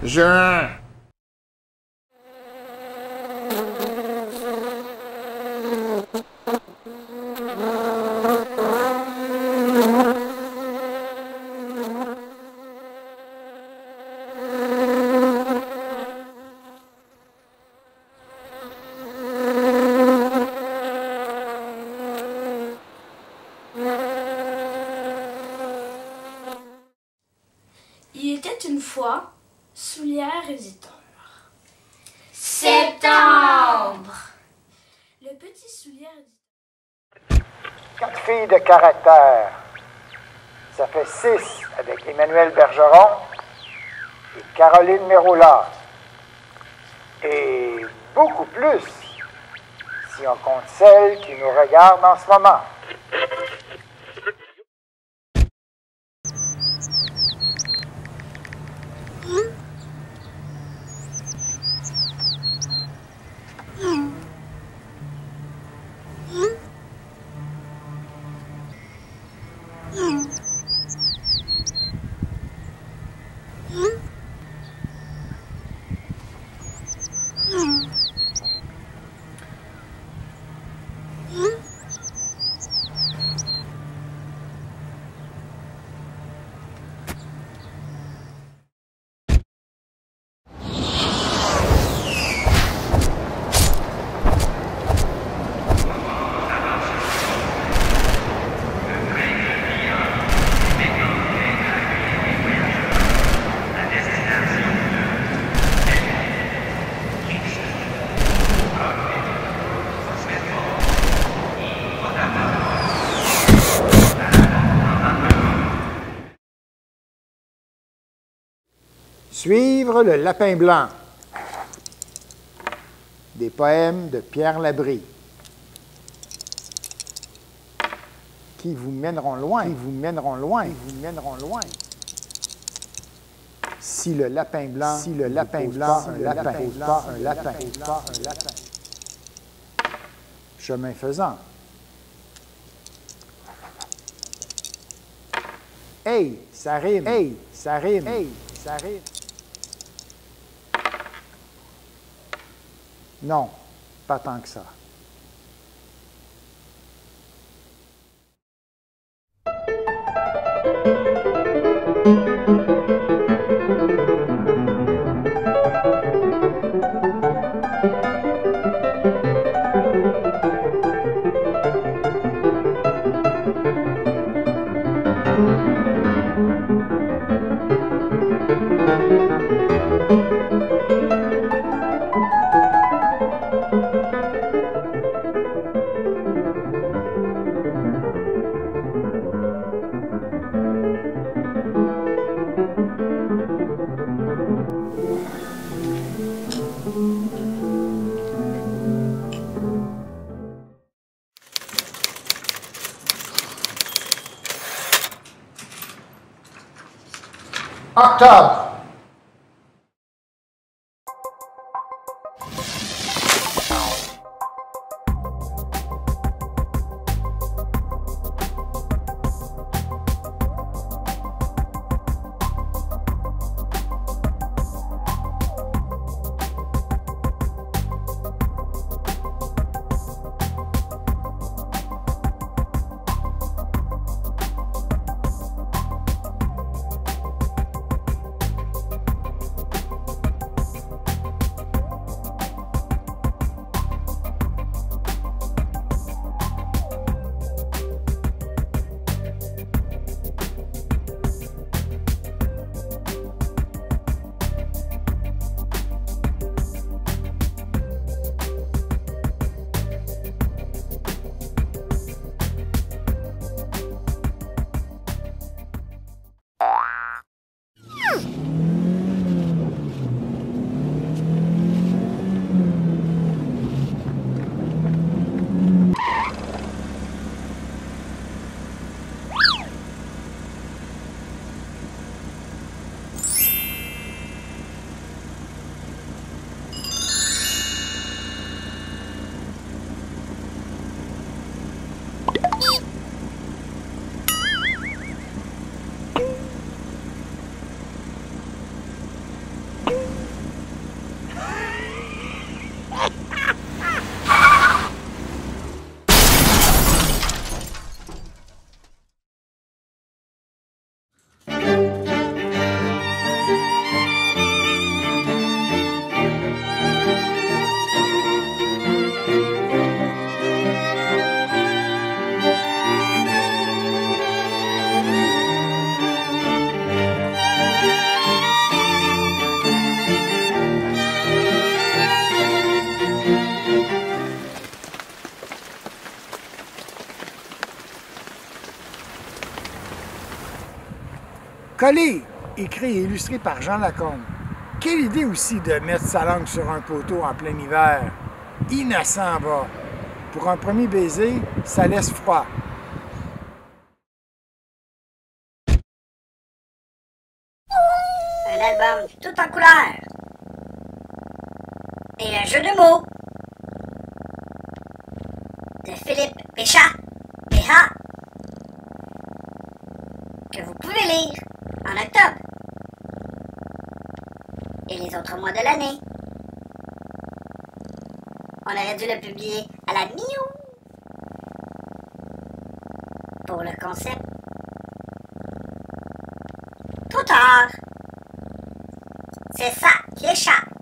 Juin. Il était une fois Soulières, éditeur. Septembre. Le petit Soulières éditeur. 4 filles de caractère. Ça fait 6 avec Emmanuel Bergeron et Caroline Mérola. Et beaucoup plus si on compte celles qui nous regardent en ce moment. Suivre le lapin blanc. Des poèmes de Pierre Labrie. Qui vous mèneront loin, qui vous mèneront loin, qui vous mèneront loin. Si le lapin blanc, si le lapin blanc, un lapin, un lapin, un lapin. Chemin faisant. Hey, ça rime. Hey, ça rime. Hey, ça rime. Non, pas tant que ça. Octobre. Collé, écrit et illustré par Jean Lacombe. Quelle idée aussi de mettre sa langue sur un poteau en plein hiver. Innocent, va. Pour un premier baiser, ça laisse froid. Un album tout en couleurs. Et un jeu de mots. De Philippe Péchat, PH, que vous pouvez lire en octobre et les autres mois de l'année. On aurait dû le publier à la mi-août pour le concept. Trop tard. C'est ça qui échappe.